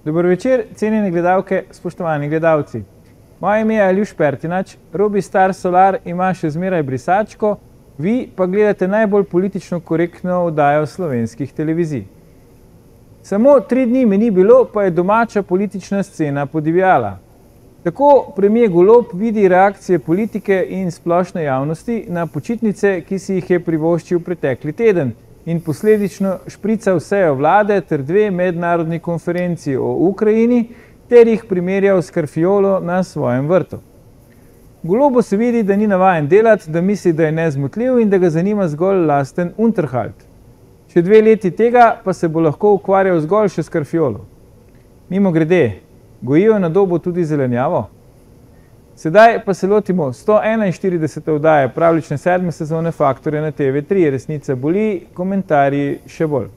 Dobro večer, cenjene gledalke, spoštovani gledalci. Moje ime je Aljuš Pertinač, Robi Star Solar ima še zmeraj brisačko, vi pa gledate najbolj politično korektno oddajo slovenskih televizij. Samo 3 dni me ni bilo, pa je domača politična scena podivjala. Tako premier Golob vidi reakcije politike in splošne javnosti na počitnice, ki si jih je privoščil pretekli teden, in posledično šprica vsejo vlade ter 2 mednarodni konferenci o Ukrajini, ter jih primerjal s karfiolo na svojem vrtu. Golobu se vidi, da ni navajen delati, da misli, da je nezmotljiv in da ga zanima zgolj lasten Unterhalt. Še 2 leti tega pa se bo lahko ukvarjal zgolj še s karfiolo. Mimogrede, gojijo na Dobu tudi zelenjavo? Sedaj pa se lotimo 141. oddaje pravljične 7. sezone Faktorja na TV3. Resnica boli, komentarji še bolj.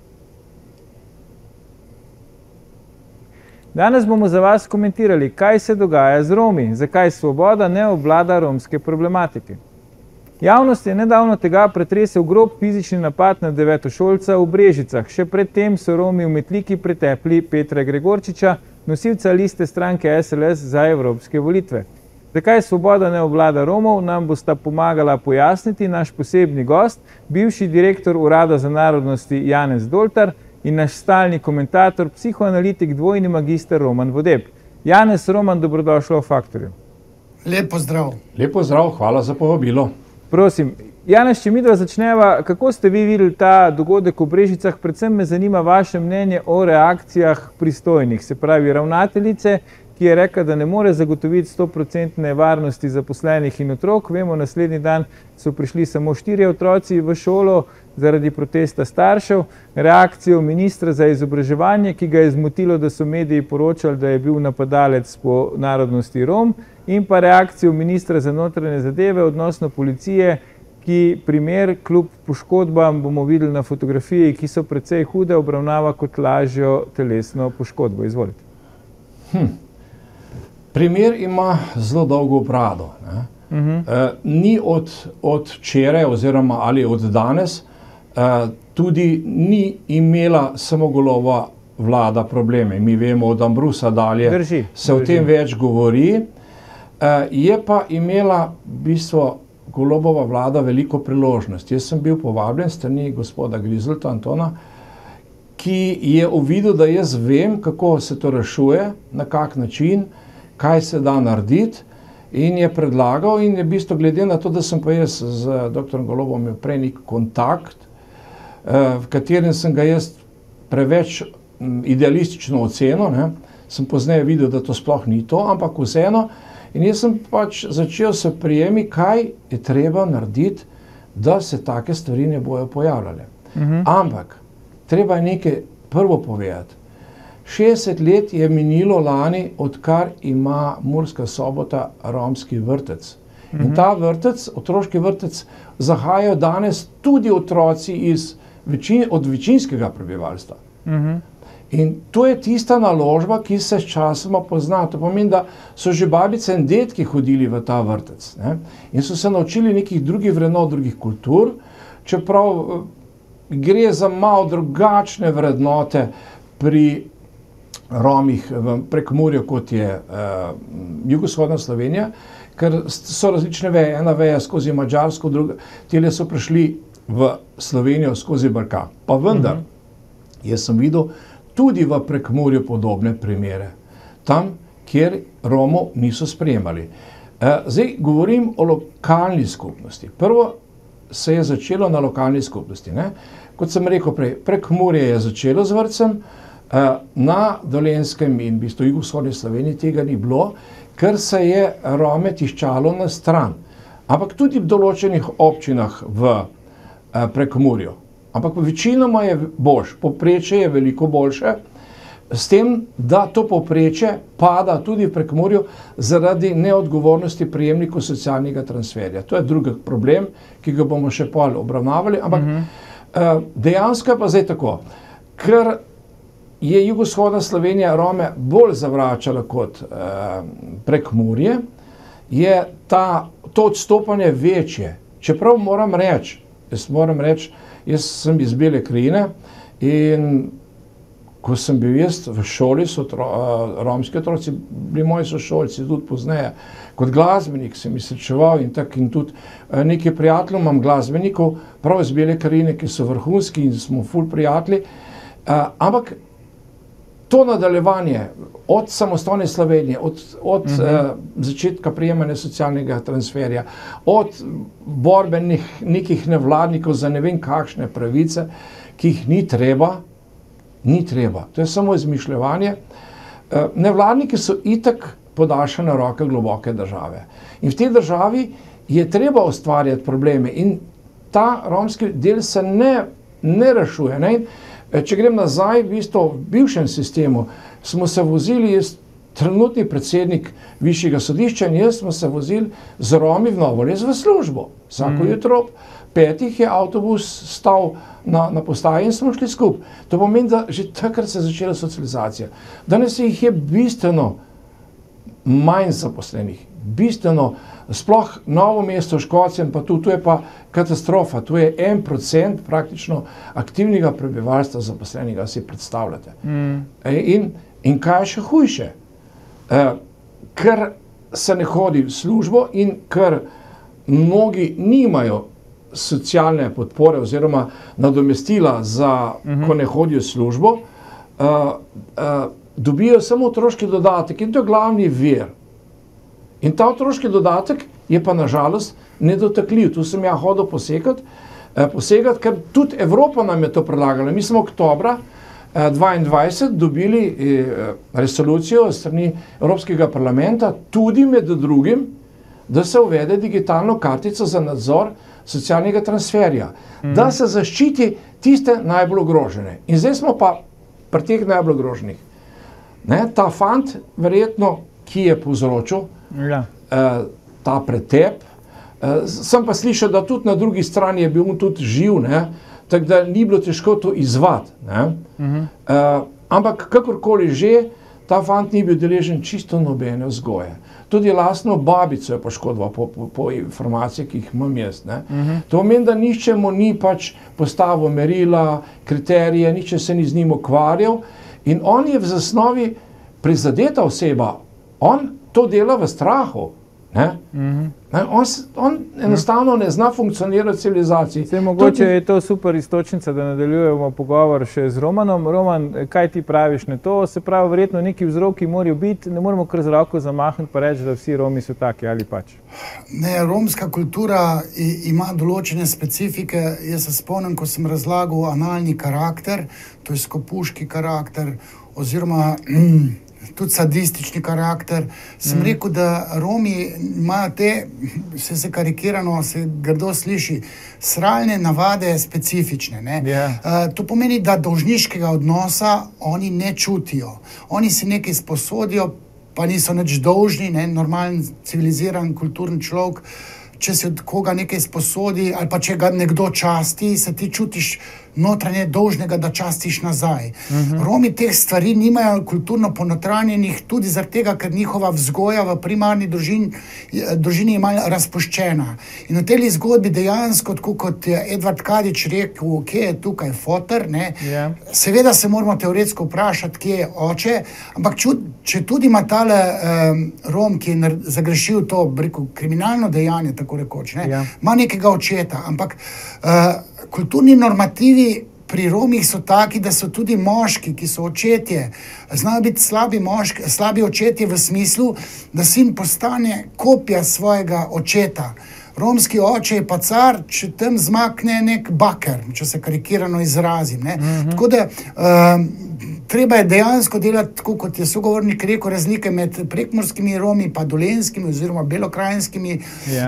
Danes bomo za vas komentirali, kaj se dogaja z Romi, zakaj Svoboda ne obvlada romske problematike. Javnost je nedavno tega pretresel grob fizični napad na devetošolca v Brežicah. Še predtem so Romi v Metliki pretepli Petra Gregorčiča, nosilca liste stranke SLS za evropske volitve. Zakaj Svoboda ne obvlada Romov, nam bosta pomagala pojasniti naš posebni gost, bivši direktor Urada za narodnosti Janez Doltar in naš stalni komentator, psihoanalitik, dvojni magister Roman Vodeb. Janez, Roman, dobrodošlo v Faktorju. Lep pozdrav. Lep pozdrav, hvala za povabilo. Prosim, Janez, če midva začneva, kako ste vi videli ta dogodek v Brežicah? Predvsem me zanima vaše mnenje o reakcijah pristojnih, se pravi ravnateljice, ki je rekla, da ne more zagotoviti 100% varnosti zaposlenih in otrok. Vemo, naslednji dan so prišli samo 4 otroci v šolo zaradi protesta staršev. Reakcijo ministra za izobraževanje, ki ga je zmotilo, da so mediji poročali, da je bil napadalec po narodnosti Rom, in pa reakcijo ministra za notranje zadeve, odnosno policije, ki primer kljub poškodbam, bomo videli na fotografiji, ki so precej hude, obravnava kot lažjo telesno poškodbo. Izvolite. Primer ima zelo dolgo brado. Ni od včeraj oziroma ali od danes, tudi ni imela samo Golobova vlada probleme. Mi vemo, od Ambrusa dalje se o tem več govori. Je pa imela v bistvu Golobova vlada veliko priložnost. Jaz sem bil povabljen strani gospoda Grizelta Antona, ki je uvidel, da jaz vem, kako se to rešuje, na kak način, kaj se da narediti, in je predlagal, in je v bistvu glede na to, da sem pa jaz z dr. Golobom imel prej nek kontakt, v katerem sem ga jaz preveč idealistično ocenil, sem pozneje videl, da to sploh ni to, ampak vseeno, in jaz sem pač začel se prijemi, kaj je treba narediti, da se take stvari ne bojo pojavljale. Ampak, treba je nekaj prvo povedati. 60 let je minilo lani, odkar ima Murska Sobota romski vrtec. In ta vrtec, otroški vrtec, zahajajo danes tudi otroci od večinskega prebivalstva. In to je tista naložba, ki se sčasoma pozna. To pomeni, da so že babice in dedki hodili v ta vrtec, in so se naučili nekih drugih vrednot, drugih kultur, čeprav gre za malo drugačne vrednote pri Romih v Prekmurju, kot je jugovzhodna Slovenija, ker so različne veje. Ena veja skozi Madžarsko, druga, tile so prišli v Slovenijo skozi Balkan. Pa vendar, jaz sem videl tudi v Prekmurju podobne primere. Tam, kjer Romov niso sprejemali. Zdaj govorim o lokalni skupnosti. Prvo se je začelo na lokalni skupnosti. Kot sem rekel prej, Prekmurje je začelo z vrtcem, na Dolenjskem in v bistvu jugovzhodni Sloveniji tega ni bilo, ker se je Rome tiščalo na stran. Ampak tudi v določenih občinah v Prekmurju. Ampak večinoma je boljše, povprečje je veliko boljše, s tem, da to povprečje pada tudi v Prekmurju zaradi neodgovornosti prejemnikov socialnega transferja. To je drugi problem, ki ga bomo še pol obravnavali, ampak dejansko je pa zdaj tako, ker je jugovzhodna Slovenija Rome bolj zavračala kot Prekmurje, je to odstopanje večje. Čeprav moram reči, jaz sem iz Bele krajine in ko sem bil jaz v šoli, so romski otroci bili moji sošolci, tudi pozneje. Kot glasbenik sem jih srečeval in tudi nekaj prijateljev imam glasbenikov, prav iz Bele krajine, ki so vrhunski in smo ful prijatelji. Ampak to nadaljevanje od samostojne Slovenije, od začetka prijemanja socialnega transferja, od borbe nekih nevladnikov za ne vem kakšne pravice, ki jih ni treba. To je samo izmišljevanje. Nevladniki so itak podaljšana roka globoke države. In v tej državi je treba ustvarjati probleme in ta romski del se ne rešuje. Ne? Če grem nazaj, v bivšem sistemu, smo se vozili, jaz, trenutni predsednik Višjega sodišča in jaz smo se vozili z Romi v Novo Les v službo. Vsako jutro 5 je avtobus stal na postaji in smo šli skupaj. To pomeni, da že takrat se je začela socializacija. Danes jih je bistveno manj zaposlenih. Bistveno, sploh Novo mesto, Škocjan, pa tu je pa katastrofa. Tu je 1% praktično aktivnega prebivalstva zaposlenega, si predstavljate. In kaj je še hujše? Ker se ne hodi v službo in ker mnogi nimajo socialne podpore oziroma nadomestila za, ko ne hodijo v službo, dobijo samo otroški dodatek in to je glavni vir. In ta otroški dodatek je pa nažalost nedotakljiv. Tu sem ja hodil posegati, ker tudi Evropa nam je to predlagala. Mi smo oktobra 2022 dobili resolucijo strani Evropskega parlamenta, tudi med drugim, da se uvede digitalno kartico za nadzor socialnega transferja, da se zaščiti tiste najbolj ogrožene. In zdaj smo pa pri teh najbolj ogroženih. Ta fant, verjetno, ki je povzročil ta pretep, sem pa slišal, da tudi na drugi strani je bil tudi živ, tako da ni bilo težko to izvati. Ampak kakorkoli že, ta fant ni bil deležen čisto nobene vzgoje. Tudi lastno babico je poškodoval po informacijah, ki jih imam jaz. To pomeni, da nihče mu ni pač postavil merila, kriterije, nihče se ni z njim ukvarjal in on je v zasnovi prizadeta oseba. On to dela v strahu. On enostavno ne zna funkcionirati v civilizaciji. Mogoče je to super istočnica, da nadaljujemo pogovor še z Romanom. Roman, kaj ti praviš na to? Se pravi, verjetno neki vzroki morajo biti, ne moramo kar z roko zamahniti pa reči, da vsi Romi so taki ali pač. Ne, romska kultura ima določene specifike. Jaz se spomnim, ko sem razlagal analni karakter, to je skopuški karakter, oziroma tudi sadistični karakter. Sem rekel, da Romi imajo te, se karikirano, se grdo sliši, sralne navade specifične. To pomeni, da dolžniškega odnosa oni ne čutijo. Oni si nekaj sposodijo, pa niso nič dolžni, normalen, civiliziran, kulturni človek. Če se od koga nekaj sposodi ali pa če ga nekdo časti, se ti čutiš notranje dolžnega, da častiš nazaj. Romi teh stvari nimajo kulturno ponotranjenih tudi zaradi tega, ker njihova vzgoja v primarni družini je malo razpuščena. In v tej zgodbi dejansko, tako kot je Edvard Kadič rekel, kje je tukaj foter, seveda se moramo teoretsko vprašati, kje je oče, ampak če tudi ima tale Rom, ki je zagrešil to, kriminalno dejanje, tako rekoč, ima nekega očeta, ampak kulturni normativi pri Romih so taki, da so tudi moški, ki so očetje, znajo biti slabi očetje v smislu, da sin postane kopija svojega očeta. Romski oče je pa car, če tam zmakne nek baker, če se karikirano izrazim. Tako da treba je dejansko delati, tako kot je sogovornik rekel, razlike med prekmurskimi Romi pa dolenskimi oziroma belokrajinskimi,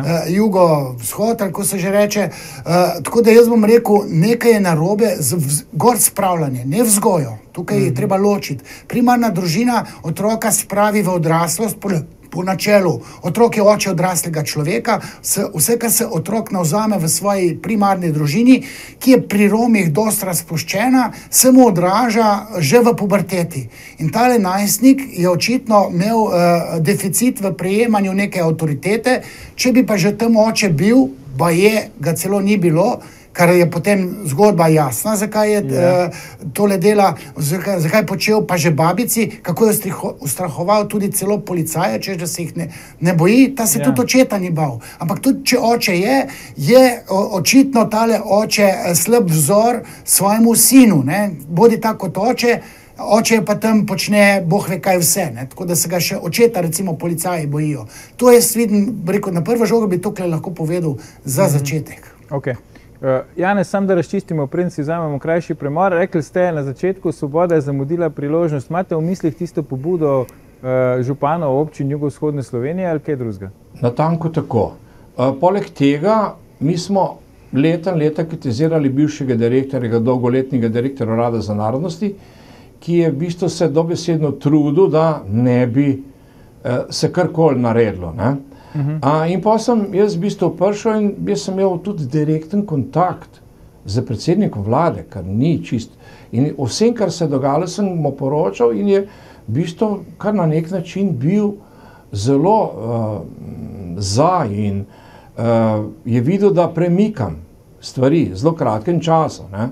jugo-vzhod, ali ko se že reče. Tako da jaz bom rekel, nekaj je narobe gor spravljanje, ne vzgojo. Tukaj je treba ločiti. Primarna družina otroka spravi v odraslost po načelu. Otrok je oče odraslega človeka, vse, kar se otrok navzame v svoji primarni družini, ki je pri Romih dosti razpuščena, se mu odraža že v puberteti. In tale najstnik je očitno imel deficit v prejemanju neke avtoritete, če bi pa že tam oče bil, ga celo ni bilo, kar je potem zgodba jasna, zakaj je tole dela, zakaj je počel pa že babici, kako je ustrahoval tudi celo policaja, češ da se jih ne boji, ta se tudi očeta ni bal. Ampak tudi, če oče je očitno tale oče slab vzor svojemu sinu, ne? Bodi tako kot oče pa tam počne boh ve kaj vse, ne? Tako da se ga še očeta recimo policaji bojijo. To jaz vidim, rekel, na prvo žogo bi tukaj lahko povedal za začetek. Okay. Janez, sam da razčistimo, preden si vzamemo krajši premor, rekli ste na začetku, Svoboda je zamudila priložnost. Imate v mislih tisto pobudo županov občin jugovzhodne Slovenije ali kaj drugega? Natanko tako. Poleg tega, mi smo leta kritizirali bivšega direktorja, dolgoletnega direktorja Urada za narodnosti, ki je v bistvu se dobesedno trudil, da ne bi se karkoli naredilo, ne? In pa sem jaz v bistvu prišel in jaz sem imel tudi direkten kontakt z predsednikom vlade, kar ni čist. In vsem, kar se je dogajalo, sem mu poročal in je v bistvu kar na nek način bil zelo za in je videl, da premikam stvari zelo kratkem času, ne?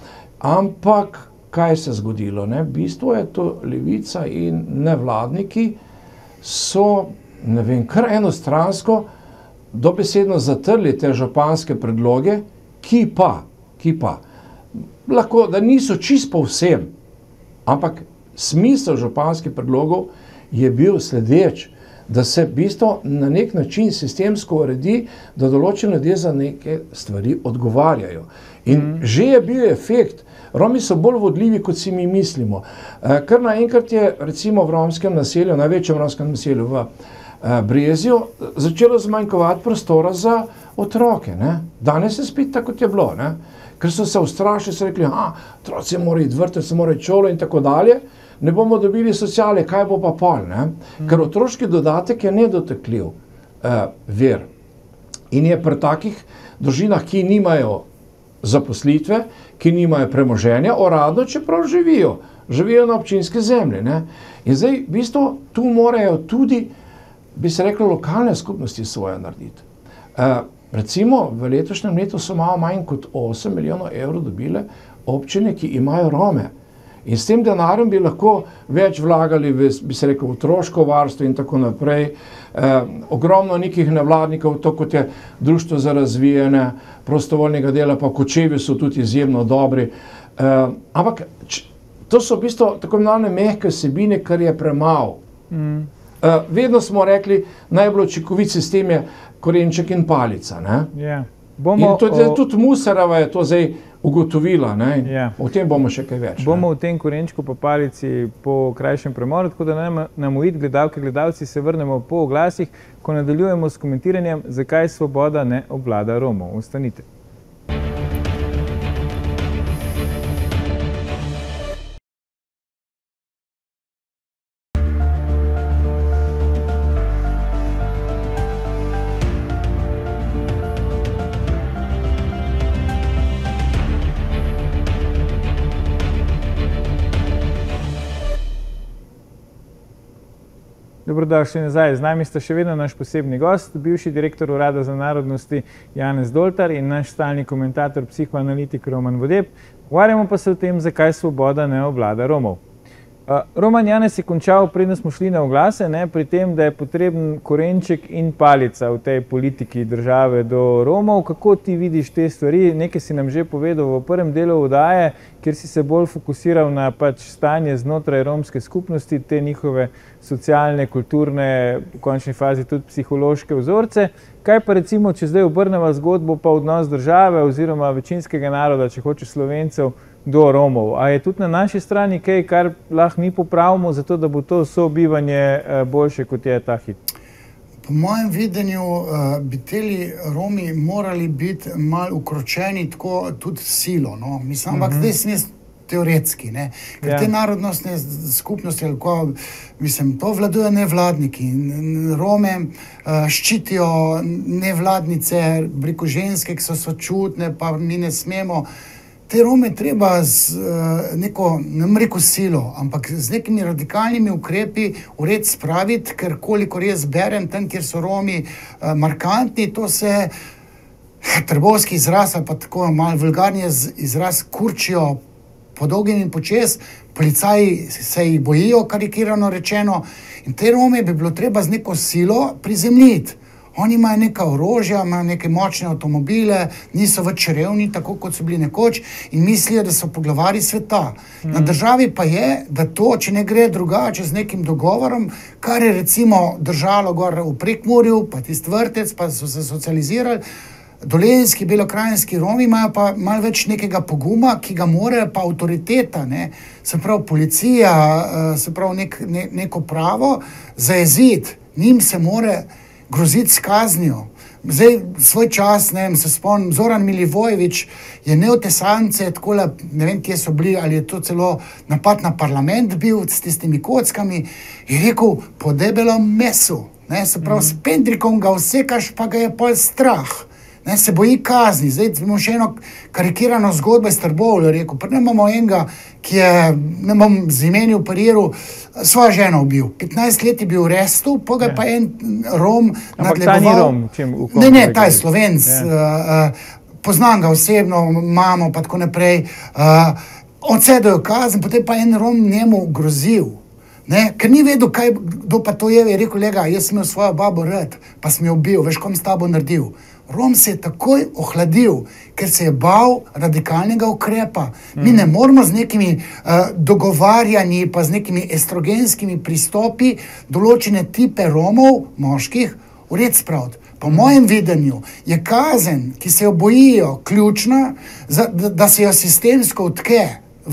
Ampak kaj se je zgodilo, ne? V bistvu je to levica in nevladniki so, ne vem, kar enostransko dobesedno zatrli te županske predloge, ki pa, lahko, da niso čist povsem, ampak smisel županskih predlogov je bil sledeč, da se v bistvu na nek način sistemsko uredi, da določeni ljudje za neke stvari odgovarjajo. In že je bil efekt. Romi so bolj vodljivi, kot si mi mislimo. Kar naenkrat je recimo v romskem naselju, največjem romskem naselju v Brezju, začelo zmanjkovati prostora za otroke, ne? Danes je spet tako, kot je bilo, ne? Ker so se ustrašili, so rekli, otroci morajo iti vrtec, morajo iti šolo in tako dalje, ne bomo dobili sociale, kaj bo pa pol, ne? Ker otroški dodatek je nedotakljiv vir. In je pri takih družinah, ki nimajo zaposlitve, ki nimajo premoženja, uradno, čeprav živijo na občinski zemlji, ne? In zdaj, v bistvu, tu morajo tudi, bi se reklo, lokalne skupnosti svoje narediti. Recimo, v letošnjem letu so malo manj kot 8 milijonov evrov dobile občine, ki imajo Rome. In s tem denarjem bi lahko več vlagali v, bi se rekel, otroško varstvo in tako naprej. Ogromno nekih nevladnikov, to kot je Društvo za razvijanje prostovoljnega dela, pa Kočevi so tudi izjemno dobri. Ampak to so v bistvu tako imenovane mehke vsebine, kar je premalo. Vedno smo rekli, najbolj učinkovit sistem je korenček in palica, ne? In tudi Musareva je to zdaj ugotovila, ne? O tem bomo še kaj več. Bomo v tem korenčku pa palici po krajšem premoru, tako da nam uid gledalke, gledalci se vrnemo po oglasih, ko nadaljujemo s komentiranjem, zakaj Svoboda ne obvlada Romov. Ostanite. Dobrodošli nazaj. Z nami sta še vedno naš posebni gost, bivši direktor Urada za narodnosti Janez Doltar in naš stalni komentator, psihoanalitik Roman Vodeb. Pogovarjamo pa se o tem, zakaj Svoboda ne obvlada Romov. Roman, Janez je končal, preden smo šli na oglase, pri tem, da je potreben korenček in palica v tej politiki države do Romov. Kako ti vidiš te stvari? Nekaj si nam že povedal v prvem delu oddaje, kjer si se bolj fokusiral na stanje znotraj romske skupnosti, te njihove socialne, kulturne, v končni fazi tudi psihološke vzorce. Kaj pa recimo, če zdaj obrneva zgodbo pa odnos države oziroma večinskega naroda, če hoče Slovencev, do Romov? A je tudi na naši strani kaj, kar lahko mi popravimo, zato da bo to sobivanje boljše, kot je ta hit? Po mojem videnju bi teli Romi morali biti malo ukročeni tako tudi silo, no. Mislim, ampak zdaj sem jaz teoretski, ne. Ker te narodnostne skupnosti, mislim, to vladujo nevladniki. Rome ščitijo nevladnice, briko ženske, ki so sočutne, pa mi ne smemo. Te Rome treba z neko, ne bom rekel silo, ampak z nekimi radikalnimi ukrepi v red spraviti, ker kolikor jaz berem tam, kjer so Romi markantni, to se trbovski izraz, pa tako malo vulgarni izraz, kurčijo po dolgim in počes, policaji se jih bojijo, karikirano rečeno, in te Rome bi bilo treba z neko silo prizemljiti. Oni imajo neka orožja, imajo neke močne avtomobile, niso več revni, tako kot so bili nekoč, in mislijo, da so poglavari sveta. Na državi pa je, da to, če ne gre drugače z nekim dogovorom, kar je recimo držalo gor v Prekmurju, pa tisti vrtec, pa so se socializirali, dolenjski, belokrajinski Romi imajo pa malo več nekega poguma, ki ga morajo pa avtoriteta, ne, se pravi policija, se pravi neko pravo zajeziti. Njim se more groziti s kaznijo. Zdaj, svoj čas, ne vem, se spomnim, Zoran Milivojević je neotesance, takole, ne vem, kje so bili, ali je to celo napad na parlament bil s tistimi kockami, je rekel, po debelom mesu, ne, se pravi, s pendrikom ga vsekaš, pa ga je pol strah. Ne, se boji kazni. Zdaj imamo še eno karikirano zgodbo iz Trbovlja, rekel, pa ne imamo enega, ki je, ne bom z imeni operiral, svojo ženo ubil. 15 let je bil v restu, pa ga pa en Rom nadlegoval. Ampak ta ni Rom, Ne, ta je Slovenc. Poznam ga osebno, mamo, pa tako naprej. Odsedajo kazen, potem pa en Rom njemu grozil. Ne, ker ni vedel, kdo pa to je rekel, lega, jaz sem imel svojo babo rad, pa sem jo ubil, veš, kom s tabo naredil. Rom se je takoj ohladil, ker se je bal radikalnega ukrepa. Mi ne moramo z nekimi dogovarjanji, pa z nekimi estrogenskimi pristopi določene tipe Romov, moških, v red spraviti. Po mojem videnju je kazen, ki se jo bojijo, ključna, da se jo sistemsko vtke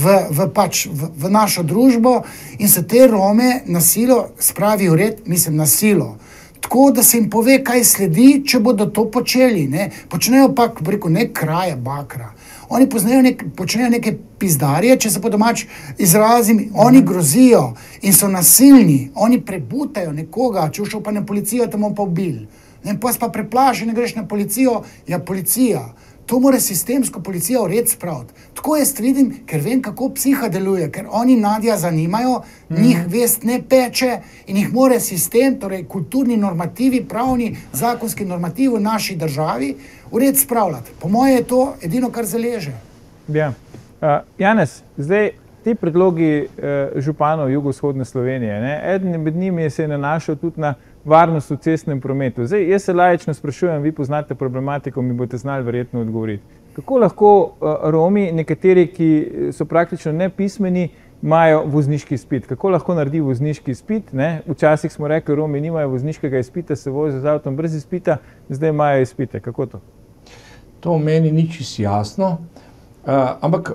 v našo družbo in se te Rome na silo spravi v red, mislim na silo. Tako, da se jim pove, kaj sledi, če bodo to počeli. Ne? Počnejo pa, rekel, ne kraje bakra. Oni počnejo neke pizdarje, če se po domač izrazim, oni grozijo in so nasilni, oni prebutajo nekoga, če šel pa na policijo, te bomo pa ubili. Pa se pa preplaši, ne greš na policijo, ja policija. To mora sistemsko policija v red spraviti. Tako jaz vidim, ker vem, kako psiha deluje, ker oni Nadja zanimajo, njih vest ne peče in jih mora sistem, torej kulturni normativi, pravni, zakonski normativi v naši državi v red spravljati. Po moje je to edino, kar zaleže. Ja. Janez, zdaj ti predlogi županov jugovzhodne Slovenije, ne? Eden med njimi se je nanašal tudi na varnost v cestnem prometu. Zdaj, jaz se laično sprašujem, vi poznate problematiko, mi boste znali verjetno odgovoriti. Kako lahko Romi, nekateri, ki so praktično nepismeni, imajo vozniški izpit? Kako lahko naredi vozniški izpit? Ne? Včasih smo rekli, Romi nimajo vozniškega izpita, se vozijo z avtom brez izpita, zdaj imajo izpite. Kako to? To meni ni čisto jasno, ampak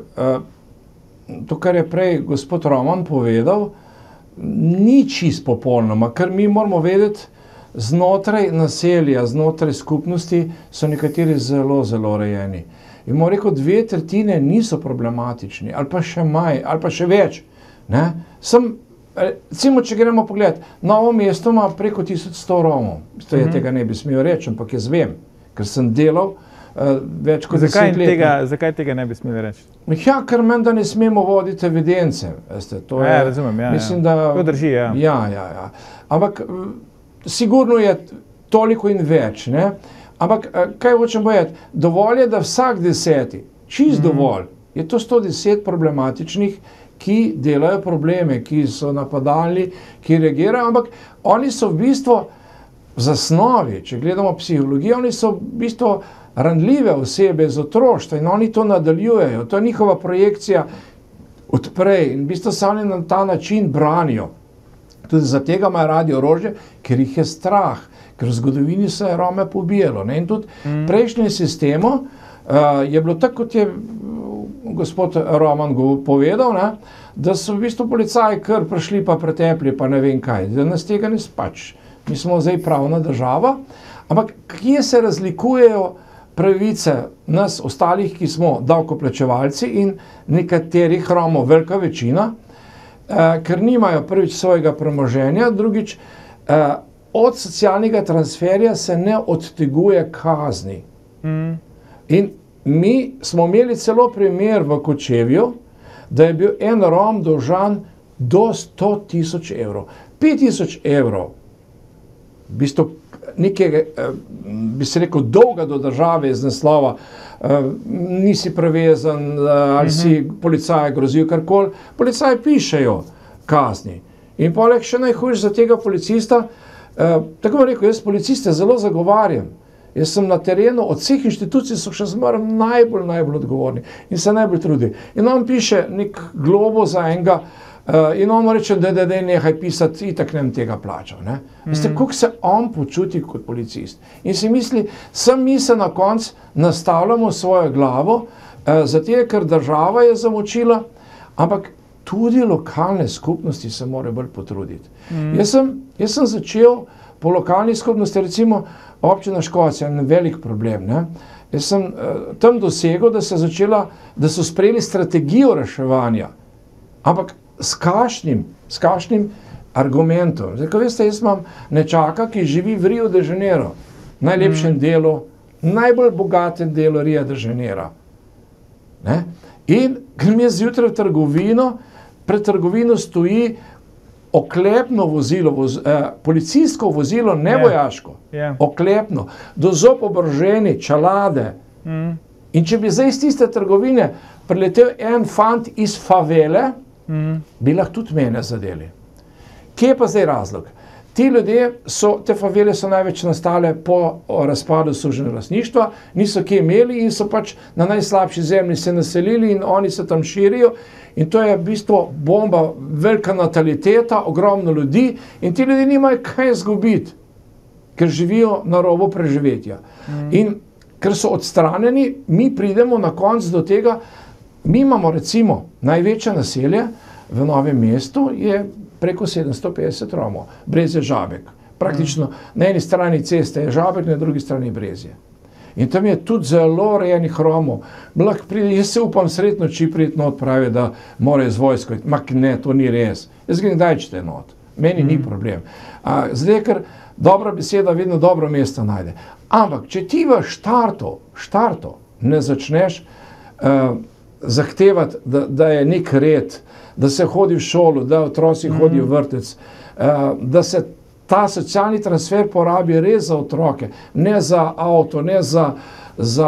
to, kar je prej gospod Roman povedal, ni čisto popolnoma, ker mi moramo vedeti, znotraj naselja, znotraj skupnosti so nekateri zelo, zelo urejeni. In bomo rekel, 2/3 niso problematični, ali pa še manj, ali pa še več. Ne? Recimo, če gremo pogledati, Novo mesto ima preko 1100 Romov. Tega ne bi smel reči, ampak jaz vem, ker sem delal več kot 10 let. Zakaj tega ne bi smeli reči? Ja, ker menda ne smemo voditi evidence. Veste, to je, razumem, mislim, da, to drži, ja. Ja. Ampak sigurno je toliko in več. Ne? Ampak kaj hočem povedati? Dovolj je, da vsak 10, čisto dovolj, je to 110 problematičnih, ki delajo probleme, ki so napadalni, ki reagirajo, ampak oni so v bistvu v zasnovi, če gledamo psihologijo, oni so v bistvu ranljive osebe z otroštva in oni to nadaljujejo. To je njihova projekcija odprej in v bistvu se oni na ta način branijo. Tudi za tega imajo radi orožje, ker jih je strah, ker v zgodovini se je Rome pobijalo. Ne? In tudi v prejšnjem sistemu je bilo tako, kot je gospod Roman povedal, ne? Da so v bistvu policaji kar prišli pa pretepli, pa ne vem kaj. Da nas tega ne spač. Mi smo zdaj pravna država, ampak kje se razlikujejo pravice nas ostalih, ki smo davkoplačevalci in nekaterih Romov, velika večina, ker nimajo prvič svojega premoženja, drugič od socialnega transferja se ne odteguje kazni. In mi smo imeli celo primer v Kočevju, da je bil en Rom dolžan do 100 000 evrov. 5 000 evrov, v bistvu nekega, bi se rekel, dolga do države iz naslova, nisi prevezan ali si policaj grozil karkoli, policaji pišejo kazni. In poleg še najhujš za tega policista, tako bom rekel, jaz policiste zelo zagovarjam. Jaz sem na terenu, od vseh inštitucij so še zmeraj najbolj odgovorni in se najbolj trudi. In on piše nek globo za enega in on mu reče, da nehaj pisati, itak nem tega plačal. Veste, koliko se on počuti kot policist. In si misli, mi se na koncu nastavljamo svojo glavo, zato ker država je zamočila, ampak tudi lokalne skupnosti se morajo bolj potruditi. Jaz sem začel po lokalni skupnosti, recimo občina Škocja, en velik problem. Jaz sem tam dosegel, da so sprejeli strategijo reševanja, ampak s kakšnim argumentom. Zdaj, ko veste, jaz imam nečaka, ki živi v Rio de Janeiro, najlepšem delu, najbolj bogatem delu Rio de Janeiro. In grem jaz zjutraj v trgovino, pred trgovino stoji oklepno vozilo, policijsko vozilo, ne vojaško, oklepno, do zob oboroženi, čelade. In če bi zdaj iz tiste trgovine priletel en fant iz favele, bi lahko tudi mene zadeli. Kje je pa zdaj razlog? Ti ljudje te favele so največ nastale po razpadu suženega lastništva, niso kje imeli in so pač na najslabši zemlji se naselili in oni se tam širijo. In to je v bistvu bomba, velika nataliteta, ogromno ljudi in ti ljudje nimajo kaj izgubiti, ker živijo na robu preživetja. In ker so odstranjeni, mi pridemo na konec do tega, mi imamo recimo največje naselje v Novem mestu je preko 750 Romov, Brezje Žabek. Praktično na eni strani ceste je Žabek, na drugi strani Brezje. In tam je tudi zelo rejenih Romov. Jaz se upam sred noči priti not, pravi, da mora iz vojsko. Ne, to ni res. Jaz grem kdaj čete not. Meni ni problem. Zdaj, ker dobra beseda vedno dobro mesto najde. Ampak, če ti v štartu ne začneš zahtevati, da je nek red, da se hodi v šolo, da otroci hodijo v vrtec, da se ta socialni transfer porabi res za otroke, ne za avto, ne za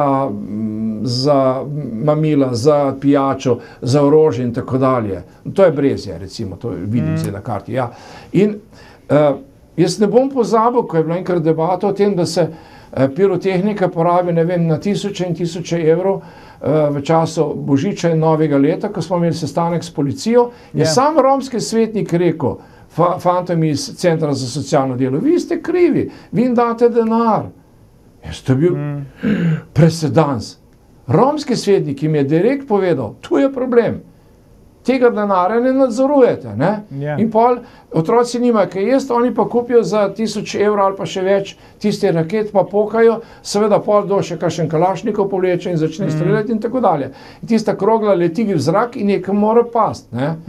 mamila, za pijačo, za orožje in tako dalje. To je Brezje, recimo, to vidim zdaj na karti. Ja. In jaz ne bom pozabil, ko je bila enkrat debata o tem, da se pirotehnika porabi, ne vem, na tisoče in tisoče evrov v času Božiča in Novega leta, ko smo imeli sestanek s policijo, je sam romski svetnik rekel, fantom iz Centra za socialno delo, vi ste krivi, vi jim date denar. Jaz to bil presedans. Romski svetnik jim je direkt povedal, tu je problem. Tega denarja ne nadzorujete. In pol otroci nimajo kaj jesti, oni pa kupijo za 1000 evrov ali pa še več tiste raket, pa pokajo, seveda pol do še kakšen kalašnikov povleče in začne streljati in tako dalje. In tista krogla leti v zrak in nekam mora past.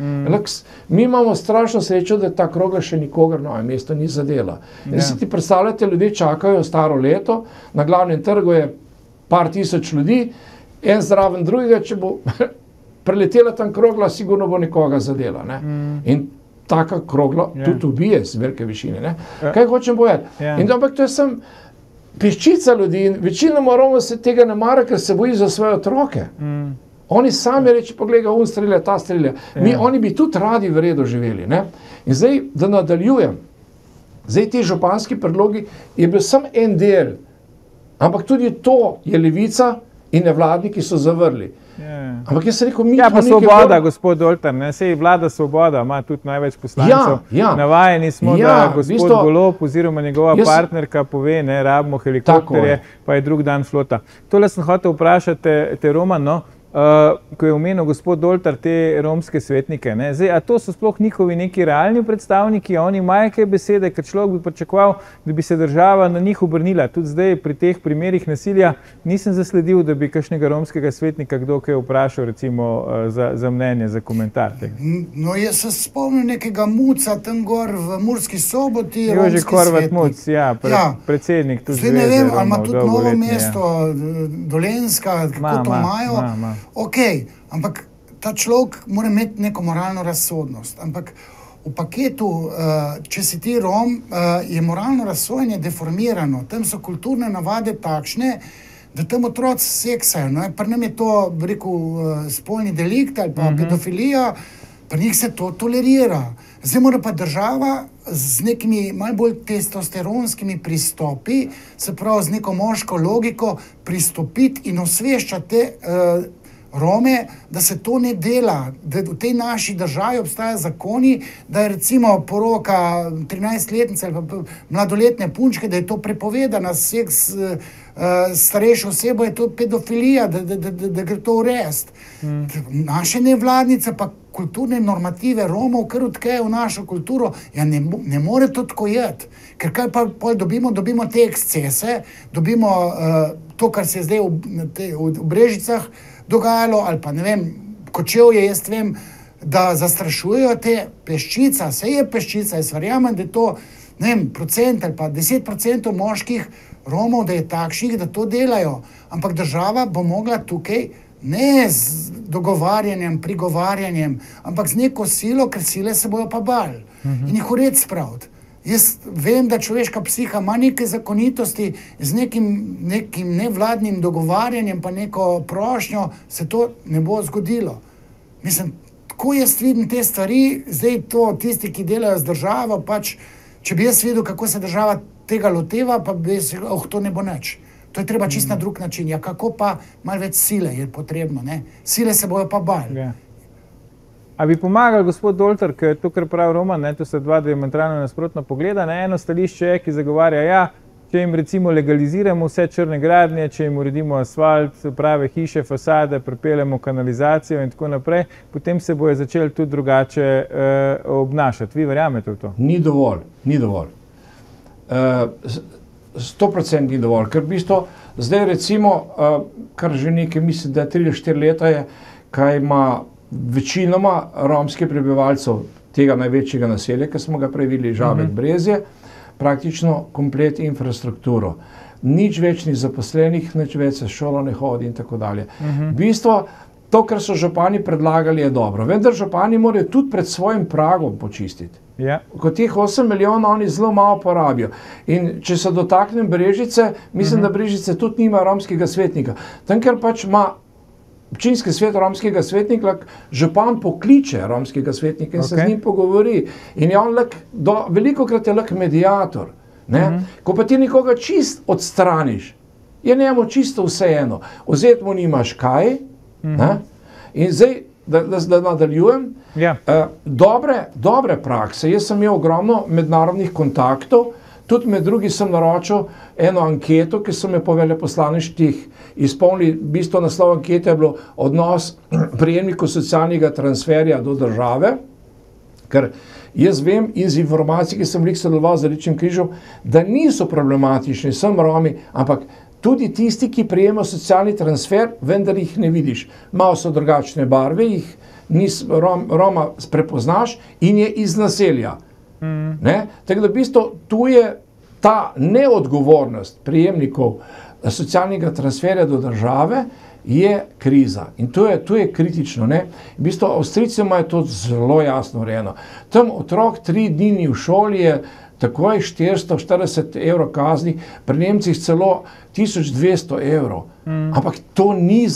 Mi imamo strašno srečo, da ta krogla še nikogar na Novem mestu ni zadela. In si ti predstavljate, ljudje čakajo staro leto, na glavnem trgu je par tisoč ljudi, en zraven drugega, če bo preletela tam krogla, sigurno bo nekoga zadela. In taka krogla tudi ubije z velike višine. Kaj hočem povedati? In ampak to je sem peščica ljudi in večinoma Romov se tega ne mara, ker se boji za svoje otroke. Oni sami reči, pogleda, on strelja, ta strelja. Oni bi tudi radi v redu živeli. In zdaj, da nadaljujem, zdaj ti županski predlogi je bil samo en del, ampak tudi to je Levica in nevladniki so zavrli. Ampak jaz sem rekel, mi... Ja, pa Svoboda, gospod Doltar, sej vlada Svoboda ima tudi največ poslancev. Navajeni smo, da gospod Golob oziroma njegova partnerka pove, rabimo helikopterje, pa je drug dan flota. Tole sem hotel vprašati te Roman, ko je omenil gospod Doltar te romske svetnike. Zdaj, a to so sploh njihovi neki realni predstavniki, oni imajo kaj besede, ker človek bi pričakoval, da bi se država na njih obrnila. Tudi zdaj pri teh primerih nasilja nisem zasledil, da bi kakšnega romskega svetnika kdo kaj vprašal, recimo za mnenje, za komentar. No, jaz se spomnim nekega Muca tam gor v Murski Soboti, romski Jože Horvat Muc, predsednik tudi zveze. Zdaj ne vem, ali ima tudi Novo mesto, Dolenjska, kako to imajo. Ok, ampak ta človek mora imeti neko moralno razsodnost. Ampak v paketu, če si ti Rom, je moralno razsojanje deformirano. Tam so kulturne navade takšne, da tam otroci seksajo. No? Pri nam je to, rekel, spolni delikt ali pa pedofilija, pri njih se to tolerira. Zdaj mora pa država z nekimi malo bolj testosteronskimi pristopi, se pravi z neko moško logiko, pristopiti in osveščati Rome, da se to ne dela, da v tej naši državi obstajajo zakoni, da je recimo poroka 13-letnice ali pa mladoletne punčke, da je to prepovedana, seks starejšo osebo je to pedofilija, da gre to urejati. Naše nevladnice pa kulturne normative Romov kar odkejo v našo kulturo, ja ne more to tako jeti. Ker kaj pa pol dobimo? Dobimo te ekscese, dobimo to, kar se je zdaj v Brežicah dogajalo, ali pa ne vem, Kočevje, jaz vem, da zastrašujejo te peščica, se je peščica, jaz verjamem, da je to, ne vem, procent ali pa 10% moških Romov, da je takšnih, da to delajo. Ampak država bo mogla tukaj ne z dogovarjanjem, prigovarjanjem, ampak z neko silo, ker sile se bojo pa bali. In jih ured spraviti. Jaz vem, da človeška psiha ima neke zakonitosti, z nekim nevladnim dogovarjanjem pa neko prošnjo se to ne bo zgodilo. Mislim, tako jaz vidim te stvari, zdaj to tisti, ki delajo z državo, pač, če bi jaz videl, kako se država tega loteva, pa bi se, to ne bo nič. To je treba čist na drug način. Ja, kako pa malo več sile je potrebno, ne? Sile se bojo pa bali. Ja. A bi pomagal gospod Doltar, ker to, kar pravi Roman, ne, to so dva diametralno nasprotna pogleda. Eno stališče je, ki zagovarja, ja, če jim recimo legaliziramo vse črne gradnje, če jim uredimo asfalt, prave hiše, fasade, pripeljemo kanalizacijo in tako naprej, potem se bojo začeli tudi drugače obnašati. Vi verjamete v to? Ni dovolj, ni dovolj. 100% ni dovolj, ker v bistvu zdaj recimo, kar že nekaj, mislim, da 3-4 leta je, kaj ima večinoma romskih prebivalcev tega največjega naselja, ki smo ga previli Žabek Brezje, praktično komplet infrastrukturo. Nič več ni zaposlenih, nič več se šolo ne hodi in tako dalje. V bistvu, to, kar so župani predlagali, je dobro. Vendar župani morajo tudi pred svojim pragom počistiti. Ja. Kot teh 8 milijonov oni zelo malo porabijo. In če se dotaknem Brežice, mislim, da Brežice tudi nima romskega svetnika. Tam, ker pač ima občinski svet romskega svetnika, župan pokliče romskega svetnika in se z njim pogovori. In je on velikokrat je mediator. Ko pa ti nekoga čist odstraniš, je njemu čisto vseeno. Vzeti mu nimaš kaj. In zdaj, da nadaljujem, dobre prakse. Jaz sem imel ogromno mednarodnih kontaktov, tudi med drugim sem naročil eno anketo, ki so me po veleposlaništvih izpolnili. V bistvu naslov ankete je bilo odnos prejemnikov socialnega transferja do države, ker jaz vem iz informacij, ki sem jih sodeloval z Rdečim križem, da niso problematični samo Romi, ampak tudi tisti, ki prejemajo socialni transfer, vendar jih ne vidiš. Malo so drugačne barve, jih Roma prepoznaš in je iz naselja. Tako da v bistvu tu je ta neodgovornost prejemnikov socialnega transferja do države je kriza. In to je kritično. V bistvu Avstrijci imajo to zelo jasno urejeno. Tam otrok 3 dni ni v šoli, je takoj 440 evrov kazni, pri Nemcih celo 1200 evrov. Ampak to ni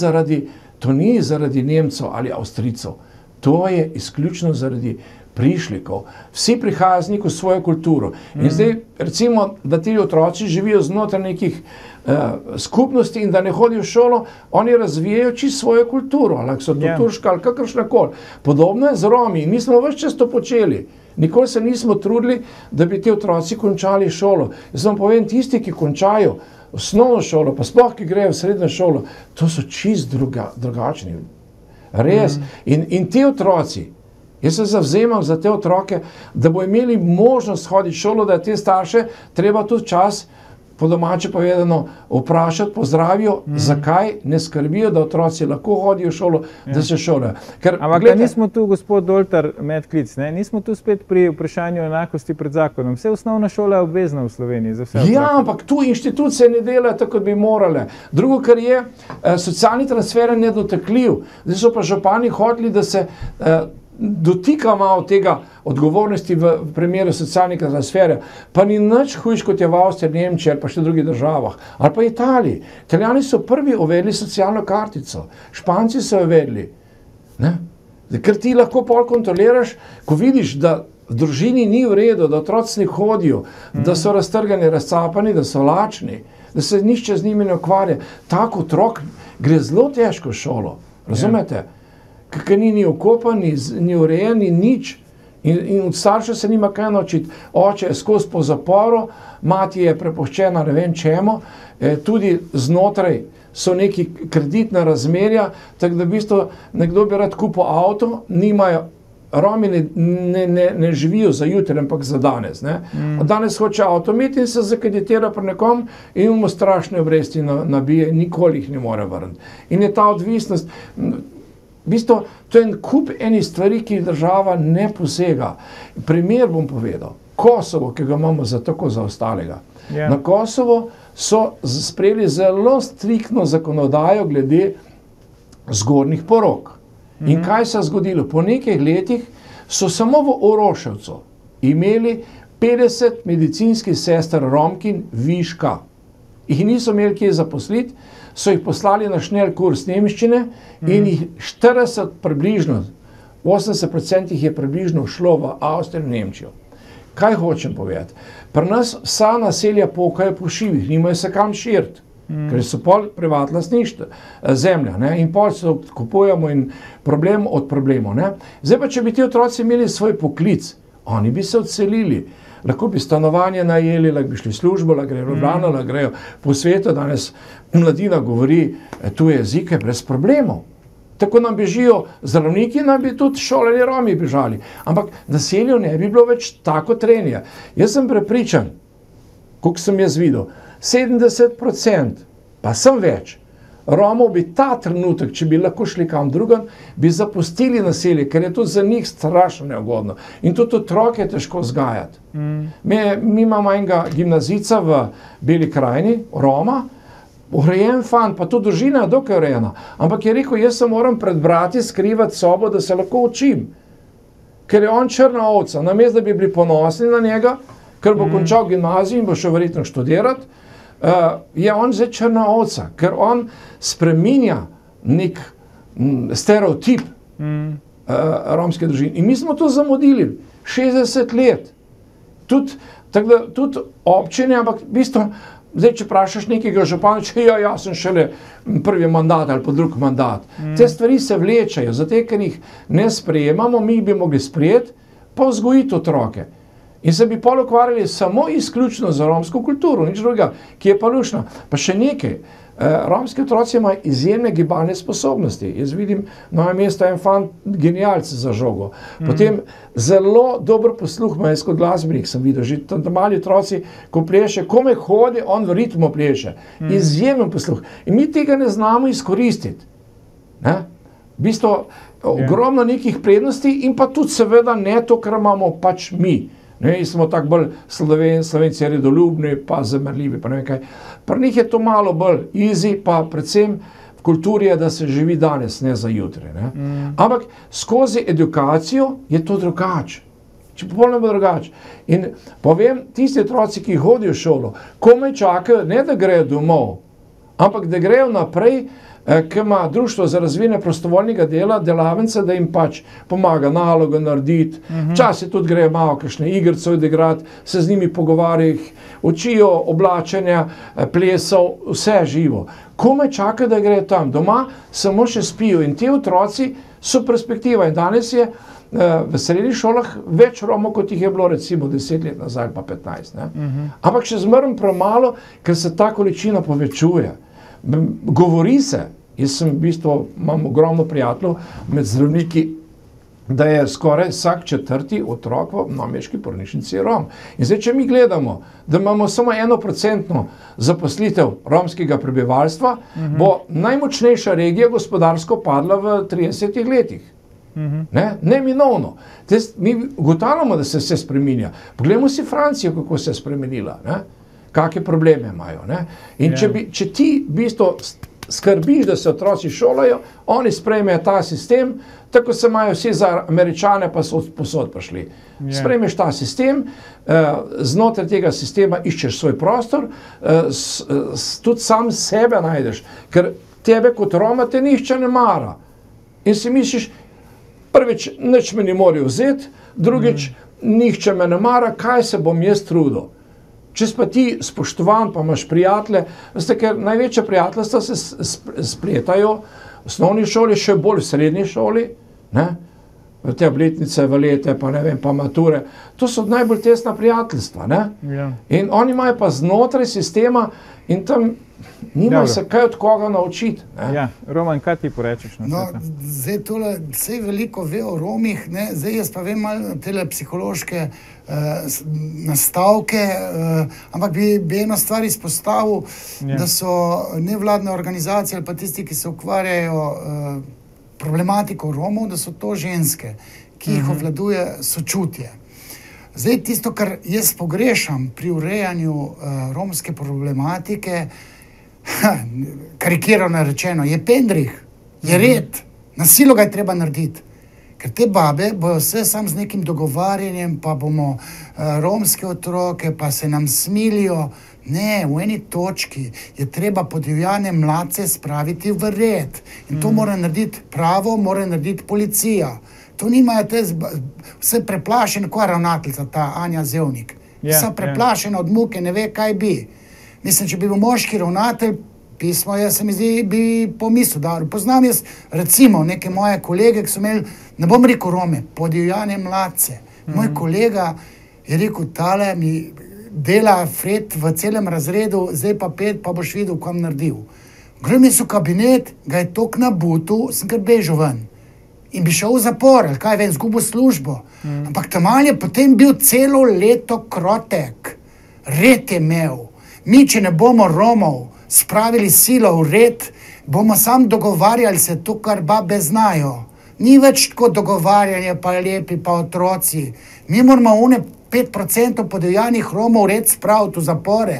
zaradi Nemcev ali Avstrijcev. To je izključno zaradi prišlikov. Vsi prihajajo z neko svojo kulturo. In zdaj, recimo, da ti otroci živijo znotraj nekih skupnosti in da ne hodijo v šolo, oni razvijajo čisto svojo kulturo, ali so to turška ali kakršnakoli. Podobno je z Romi. Mi smo ves čas to počeli. Nikoli se nismo trudili, da bi ti otroci končali šolo. Jaz vam povem, tisti, ki končajo osnovno šolo, pa sploh, ki grejo v srednjo šolo, to so čisto drugačni. Res. In ti otroci, jaz se zavzemam za te otroke, da bo imeli možnost hoditi v šolo, da te starše treba tudi čas, po domače povedano, vprašati, pozdravijo, zakaj ne skrbijo, da otroci lahko hodijo v šolo, da se šolajo. Ampak nismo tu, gospod Doltar, medklic, nismo tu spet pri vprašanju enakosti pred zakonom. Vse osnovna šola je obvezna v Sloveniji za vse otroke. Ja, ampak tu inštitucije ne delajo tako, kot bi morale. Drugo, kar je, socialni transfer je nedotakljiv. Zdaj so pa župani hoteli, da se dotika malo tega odgovornosti v primeru socialnega transferja, pa ni nič hujš kot je v Avstriji, Nemčiji ali pa še drugih državah, ali pa Italiji. Italijani so prvi uvedli socialno kartico, Španci so uvedli. Ker ti lahko pol kontroliraš, ko vidiš, da v družini ni v redu, da otroci ne hodijo, da so raztrgani, razcapani, da so lačni, da se nišče z njimi ne ukvarja. Tak otrok gre zelo težko v šolo, razumete? Ker ni okopan, ni urejen, ni nič. In od starša se nima kaj naučiti. Oče je skozi po zaporu, mati je prepuščena ne vem čemu, tudi znotraj so neki kreditna razmerja, tako da v bistvu nekdo bi rad kupil avto, nimajo, Romi ne živijo za jutri, ampak za danes. Danes hoče avto imeti in se zakreditira pri nekom in mu strašne obresti nabije, nikoli jih ne more vrniti. In je ta odvisnost, v bistvu, to je en kup enih stvari, ki država ne posega. Primer bom povedal. Kosovo, ki ga imamo za tako zaostalega. Na Kosovo so sprejeli zelo striktno zakonodajo glede zgodnjih porok. In kaj se je zgodilo? Po nekaj letih so samo v Oroševcu imeli 50 medicinskih sester Romkin viška. Jih niso imeli kje zaposliti, so jih poslali na šnel kurs nemščine in jih 40 približno, 80% jih je približno šlo v Avstrijo in Nemčijo. Kaj hočem povedati? Pri nas vsa naselja pokajo po šivih, nimajo se kam širiti, ker so pol privatlastništvo, zemlja, in pol se kupujemo in problem od problemov. Zdaj pa, če bi ti otroci imeli svoj poklic, oni bi se odselili. Lahko bi stanovanje najeli, lahko bi šli službo, lahko grejo v Ljubljano, lahko grejo po svetu. Danes mladina govori tuje jezike brez problemov. Tako nam bežijo zdravniki, nam bi tudi šolani Romi bežali. Ampak naselju ne bi bilo več tako trenja. Jaz sem prepričan, koliko sem jaz videl, 70%, pa sem več, Romov bi ta trenutek, če bi lahko šli kam drugam, bi zapustili naselje, ker je to za njih strašno neugodno. In tudi otroke je težko vzgajati. Mi imamo enega gimnazica v Beli krajini, Roma, urejen fant, pa tudi družina je dokaj urejena. Ampak je rekel, jaz se moram pred brati skrivati sobo, da se lahko učim. Ker je on črna ovca, namesto da bi bili ponosni na njega, ker bo končal gimnazijo in bo šel verjetno študirati, je on zdaj črna ovca, ker on spreminja nek stereotip romske družine. In mi smo to zamudili 60 let. Tudi občine, ampak v bistvu, zdaj, če vprašaš nekega župana, če jaz sem šele prvi mandat ali pa drug mandat. Te stvari se vlečajo, zato ker jih ne sprejemamo, mi bi mogli sprejeti, pa vzgojiti otroke. In se bi pol ukvarjali samo izključno za romsko kulturo, nič drugega, ki je pa lušna. Pa še nekaj, romski otroci imajo izjemne gibalne sposobnosti. Jaz vidim na mojem mestu en fant, genialc za žogo. Potem zelo dober posluh ima, jaz kot glasbenik sem videl, že tam mali otroci, ko pleše, kome hodi, on v ritmu pleše. Izjemen posluh. In mi tega ne znamo izkoristiti. V bistvu, ogromno nekih prednosti in pa tudi seveda ne to, kar imamo pač mi. Smo tako bolj Slovenci redoljubni, pa zamrljivi, pa ne vem kaj. Pri njih je to malo bolj easy, pa predvsem v kulturi je, da se živi danes, ne za jutri. Ampak skozi edukacijo je to drugače. Popolnoma drugače. In povem, tisti otroci, ki hodijo v šolo, komaj čakajo, ne da grejo domov, ampak da grejo naprej, ki ima društvo za razvijanje prostovoljnega dela, delavnice, da jim pač pomaga nalogo narediti. Včasih tudi grejo malo kakšne igrice odigrati, se z njimi pogovarjajo, učijo oblačenja, plesov, vse živo. Komaj čakajo, da grejo tam. Doma samo še spijo in ti otroci so perspektiva. In danes je v srednjih šolah več Romov, kot jih je bilo recimo 10 let nazaj, pa 15. Ampak še zmeraj premalo, ker se ta količina povečuje. Govori se, jaz sem v bistvu, imam ogromno prijateljev med zdravniki, da je skoraj vsak 4. otrok v novomeški porodnišnici Rom. In zdaj, če mi gledamo, da imamo samo 1% zaposlitev romskega prebivalstva, bo najmočnejša regija gospodarsko padla v 30 letih. Neminovno. Mi ugotavljamo, da se vse spreminja. Poglejmo si Francijo, kako se je spremenila. Kakšne probleme imajo. In če ti v bistvu skrbiš, da se otroci šolajo, oni sprejmejo ta sistem, tako se imajo vsi za Američane, pa so posod prišli. Sprejmeš ta sistem, znotraj tega sistema iščeš svoj prostor, tudi sam sebe najdeš, ker tebe kot Roma te nihče ne mara. In si misliš, prvič, nič me ne more vzeti, drugič, nihče me ne mara, kaj se bom jaz trudil. Če si pa ti spoštovan, pa imaš prijatelje, veste, ker največja prijateljstva se spletajo v osnovni šoli, še bolj v srednji šoli, ne? Te obletnice, valete, pa ne vem, pa mature. To so najbolj tesna prijateljstva, ne? Ja. In oni imajo pa znotraj sistema in tam nimajo se kaj od koga naučiti. Ja, Roman, kaj ti porečeš na No, vse to? zdaj tole, vse veliko ve o Romih, ne? Zdaj jaz pa vem malo tele psihološke nastavke, ampak bi eno stvar izpostavil, da so nevladne organizacije ali pa tisti, ki se ukvarjajo problematiko Romov, da so to ženske, ki jih obvladuje sočutje. Zdaj, tisto, kar jaz pogrešam pri urejanju romske problematike, karikirano rečeno, je pendrih, je red, na silo ga je treba narediti. Ker te babe bojo vse sam z nekim dogovarjanjem, pa bomo romske otroke, pa se nam smilijo. Ne, v eni točki je treba podivjane mladce spraviti v red. In to mora narediti pravo, mora narediti policija. To nimajo te vse preplašen, kot ravnateljica, ta Anja Zevnik. Vsa preplašena od muke, ne ve, kaj bi. Mislim, če bi bil moški ravnatelj, pismo, jaz se mi zdi, bi pomislil, da poznam jaz, recimo, neke moje kolege, ki so imeli, ne bom rekel Rome, podivjane mladce. Moj kolega je rekel, tale mi dela Fred v celem razredu, zdaj pa 5, pa boš videl, kam naredil. Grem jaz v kabinet, ga je tok nabutil, sem kar bežal ven. In bi šel v zapor, ali kaj vem, zgubil službo. Ampak tam je potem bil celo leto krotek. Red je imel. Mi, če ne bomo Romov spravili silo v red, bomo sam dogovarjali se to, kar babe znajo. Ni več tako dogovarjanje, pa lepi, pa otroci. Mi moramo 5% podivjanih Romov red spraviti v zapore.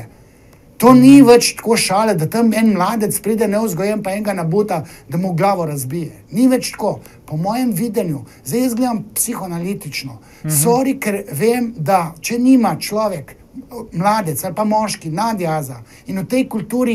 To ni več tako šale, da tam en mladec pride nevzgojen, pa enega nabuta, da mu glavo razbije. Ni več tako. Po mojem videnju, zdaj jaz gledam psihoanalitično. Sorry, ker vem, da če nima človek, mladec ali pa moški, nadjaza, in v tej kulturi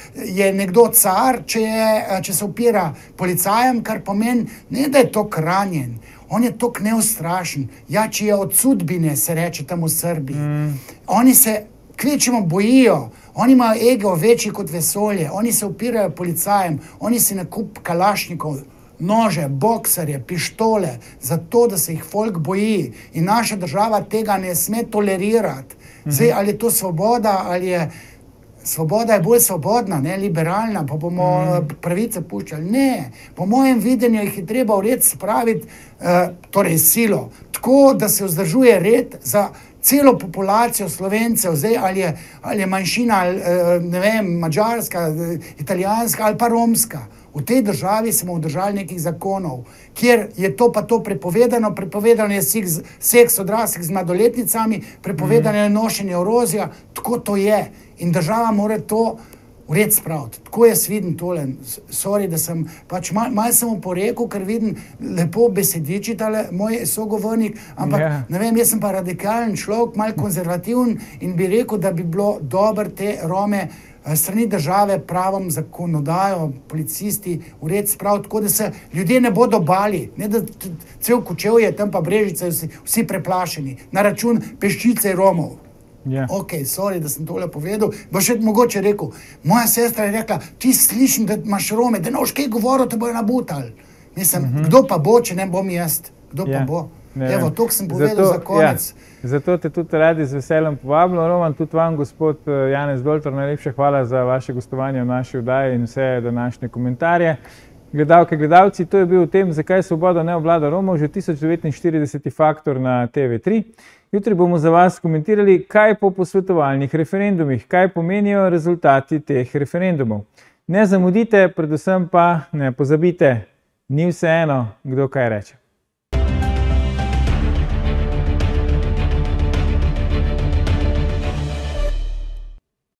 je nekdo car, če se upira policajem, kar pomeni, ne da je tok ranjen, on je tok neustrašen. Ja, če je od sudbine, se reče tam v Srbiji. Oni se kvečemo bojijo, oni imajo ego večji kot vesolje, oni se upirajo policajem, oni si nakup kalašnikov, nože, boksarje, pištole, zato, da se jih folk boji. In naša država tega ne sme tolerirati. Zdaj, ali je to svoboda, ali je svoboda bolj svobodna, ne, liberalna, pa bomo pravice puščali. Ne, po mojem videnju jih je treba v red spraviti, torej silo, tako, da se vzdržuje red za celo populacijo Slovencev, zdaj, ali je manjšina, ne vem, madžarska, italijanska ali pa romska. V tej državi smo vdržali nekih zakonov, kjer je to pa to prepovedano, prepovedano je seks odraslih z mladoletnicami, prepovedano je nošenje orožja, tako to je. In država mora to v red spraviti. Tako jaz vidim tole. Sorry, da sem pač malo sem oporekal, ker vidim lepo besediči tale moj sogovornik, ampak ne vem, jaz sem pa radikalen človek, malo konzervativen in bi rekel, da bi bilo dobro te Rome strani države pravom zakonodajo, policisti v red spraviti, tako da se ljudje ne bodo bali, ne da cel Kočevje, tam pa Brežice, vsi preplašeni, na račun peščice Romov. Ok, sorry, da sem tole povedal, bo še mogoče rekel, moja sestra je rekla, ti slišim, da imaš Rome, da ne boš kaj govoril, te bojo nabutali. Mislim, kdo pa bo, če ne bom jaz? Kdo pa bo? Evo, toliko sem povedal za konec. Zato te tudi radi z veseljem povabimo, Roman, tudi vam, gospod Janez Doltar, najlepša hvala za vaše gostovanje v naši oddaji in vse današnje komentarje. Gledalke, gledalci, to je bil o tem, zakaj svoboda ne obvlada Romov, že 1049. faktor na TV3. Jutri bomo za vas komentirali, kaj po posvetovalnih referendumih, kaj pomenijo rezultati teh referendumov. Ne zamudite, predvsem pa ne pozabite, ni vseeno, kdo kaj reče.